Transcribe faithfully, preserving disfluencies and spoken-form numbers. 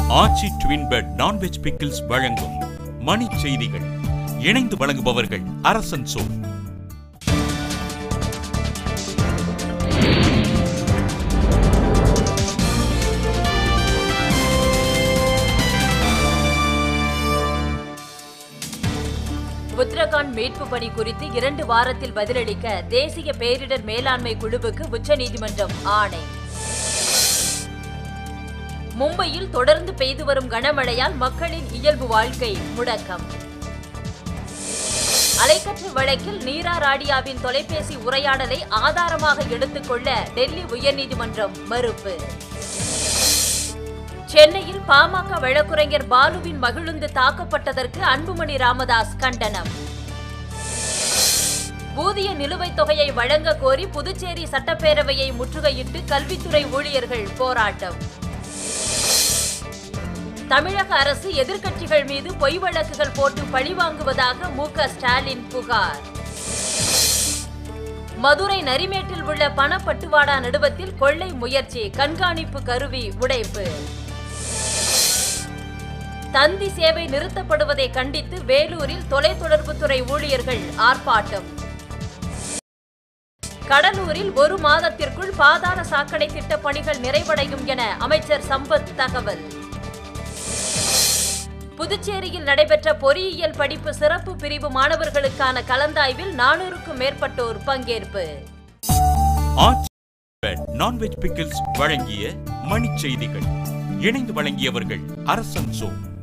ஆச்சி twin bed non veg pickles வழங்கும் மணி செய்திகள். இணைந்து வழங்குபவர்கள் அரசன் சோ. உத்தரகாண்ட் மீட்பு பணி குறித்து இரண்டு வாரத்தில் பதிலளிக்க தேசிய பேரிடர் மேலாண்மை குழுவுக்கு உச்சநீதிமன்றம் ஆணை. மும்பையில் தொடர்ந்து பெய்து வரும் கனமழையால் மக்களின் இயல்பு வாழ்க்கை முடக்கம். அலைக்கற்று வழக்கில் நீரா ராடியாவின் தொலைபேசி உரையாடலை ஆதாரமாக எடுத்துக்கொள்ள டெல்லி உயர்நீதிமன்றம் மறுப்பு. சென்னையில் பாமக வழக்குரைஞர் பாலுவின் மகிழுந்து தாக்கப்பட்டதற்கு அன்புமணி ராமதாஸ் கண்டனம். ஊதிய நிலுவைத் தொகையை வழங்க கோரி புதுச்சேரி சட்டப்பேரவையை முற்றுகையிட்டு கல்வித்துறை ஊழியர்கள் போராட்டம். தமிழக அரசு எதிர்க்கட்சிகள் மீது பொய் வழக்குகள் போட்டு பழிவாங்குவதாக மு க ஸ்டாலின் புகார். மதுரை நரிமேட்டில் உள்ள பணப்பட்டுவாடா நடுவத்தில் கொள்ளை முயற்சி, கண்காணிப்பு கருவி உடைப்பு. தந்தி சேவை நிறுத்தப்படுவதை கண்டித்து வேலூரில் தொலைத்தொடர்புத்துறை ஊழியர்கள் ஆர்ப்பாட்டம். கடலூரில் ஒரு மாதத்திற்குள் பாதாள சாக்கடை திட்ட பணிகள் நிறைவடையும் என அமைச்சர் சம்பத் தகவல். புதுச்சேரியில் நடைபெற்ற பொறியியல் படிப்பு சிறப்பு பிரிவு மாணவர்களுக்கான கலந்தாய்வில் நானூறுக்கும் மேற்பட்டோர் பங்கேற்பு. ஆச்சி பெட் நான்வெஜ் பிக்கிள்ஸ் வழங்கிய மணி செய்திகள். இணைந்து வழங்கியவர்கள் அரசன் சோ.